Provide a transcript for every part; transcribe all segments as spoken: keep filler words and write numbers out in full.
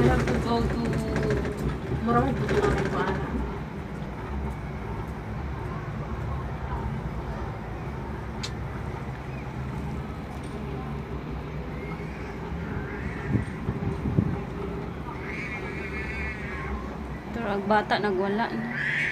have to go to Murang po ito ang paanan. Pero ang bata nagwala na.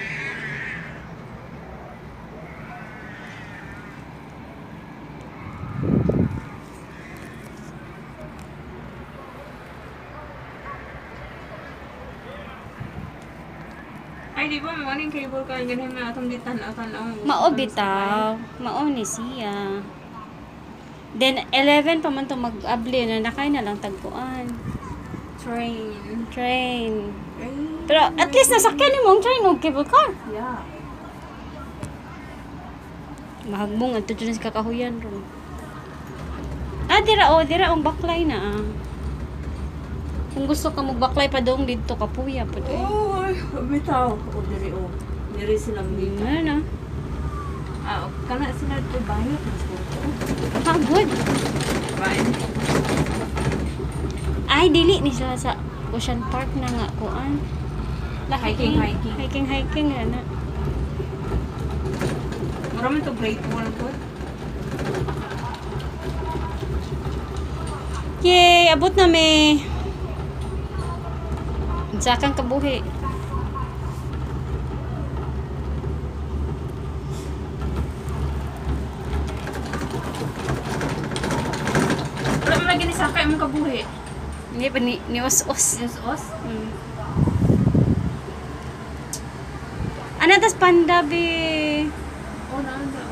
Ay, di ba mo aning cable car ganun na atong ditan akan ang Mao bitaw, mao ni siya. Then eleven pa man to mag-abli na nakay na lang tagpuan. train. Train. Train. Pero at least nasakyan ni mong train og cable car. Yeah. Mahagbong adto dyan sa kakahuyan ron. Ah, dira o, dira ang baklay na ah. Kung gusto ka mag-baklay pa doon dito, kapuya pa doon. Oh, bitaw. O diri o. Diri silang dito. Ano na? Ah, kana sila to bayot mas ko. Ah, good. Right. Ay, dili ni sila sa Ocean Park na nga kuan. Hiking, hiking. Hiking, hiking nga na. Marami to great wall po. Yay! Abot na me. Sa kang kabuhi. Wala mo lagi ni sakay mong kabuhi. Hindi pa ni, ni os-os. Yes, os. Hmm. Ano tas panda be? Oh, naanda.